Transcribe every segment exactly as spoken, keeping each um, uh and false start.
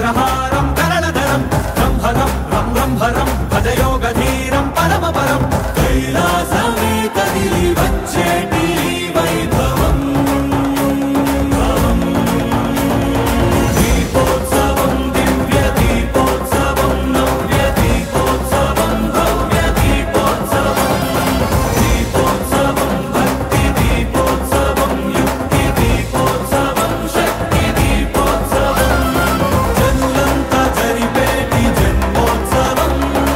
चंद्रहारं करणधरं रंभरं रं रंभरं भजयोगधीरं परमपरं कैलासमे कदिलि वच्चेटी वैभवं दीपोत्सवं दिव्य दीपोत्सवं नव्य दीपोत्सवं भव्य दीपोत्सवं दीपोत्सवं भक्ति दीपोत्सवं युक्ति दीपोत्सवं शक्ति दीपोत्सवं जन्मंता जरिपेटी जन्मोत्सवं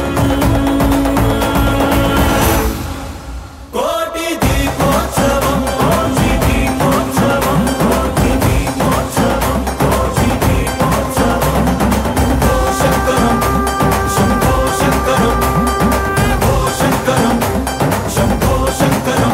कोटि दीपोत्सवं कोटि दीपोत्सवं कोटि दीपोत्सवं कोटि दीपोत्सवं शंभो शंकरं शंभो शंकरं शंभो शंकरं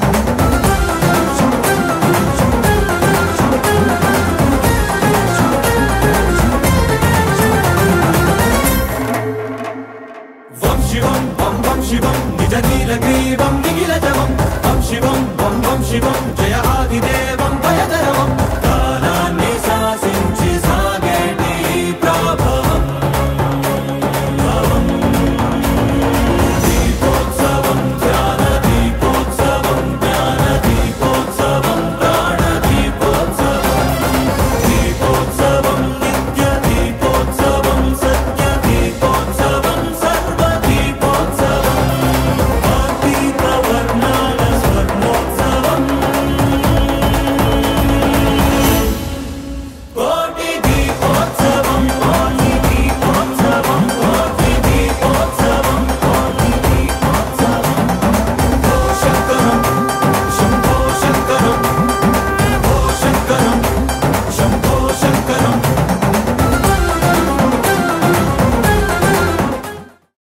वं शिवं वं वं शिवं निज नीलग्रीवं निखिलजवं वं शिवं वं वं शिवं जय आदिदेव